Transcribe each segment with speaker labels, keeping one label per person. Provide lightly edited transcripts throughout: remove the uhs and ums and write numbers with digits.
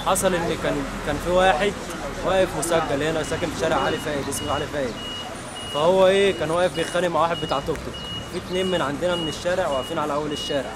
Speaker 1: حصل ان كان في واحد واقف مسجل هنا ساكن في شارع علي فايد، اسمه علي فايد. فهو كان واقف بيتخانق مع واحد بتاع توك توك، في اتنين من عندنا من الشارع واقفين على اول الشارع.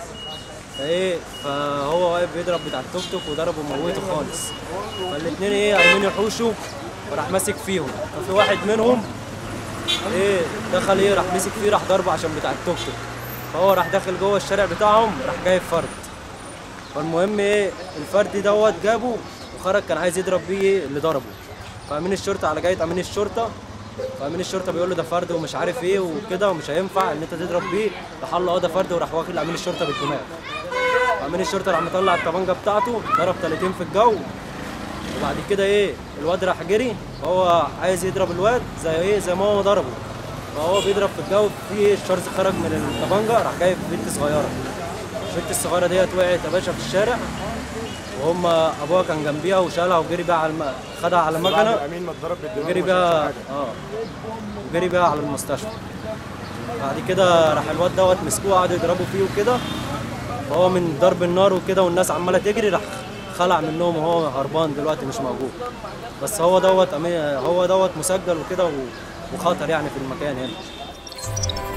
Speaker 1: فهو واقف بيضرب بتاع التوك توك وضربه وموته خالص. فالاتنين قايمين يحوشوا، وراح ماسك فيهم. ففي واحد منهم دخل راح مسك فيه، راح ضربه عشان بتاع التوك توك. فهو راح داخل جوه الشارع بتاعهم، راح جايب فرد. فالمهم الفرد دوت جابه وخرج، كان عايز يضرب بيه اللي ضربه. فامين الشرطه على جايه امين الشرطه، فامين الشرطه بيقول له ده فرد ومش عارف ايه وكده ومش هينفع ان انت تضرب بيه. راح قال له ده فرد، وراح واكل امين الشرطه بالدماغ. فامين الشرطه راح مطلع الطبنجه بتاعته، ضرب 30 في الجو. وبعد كده الواد راح جري، وهو عايز يضرب الواد زي ما هو ضربه. فهو بيضرب في الجو، في الشرز خرج من الطبنجه، راح جايب بنت صغيره. البنت الصغيره ديت وقعت يا باشا في الشارع، وهم ابوها كان جنبيها وشالها وجري بيها خدها على المكنه وجري بيها على المستشفى. بعد كده راح الواد دوت مسكوه قعدوا يضربوا فيه وكده، فهو من ضرب النار وكده والناس عماله تجري راح خلع منهم وهو هربان دلوقتي مش موجود. بس هو دوت مسجل وكده وخطر يعني في المكان هنا.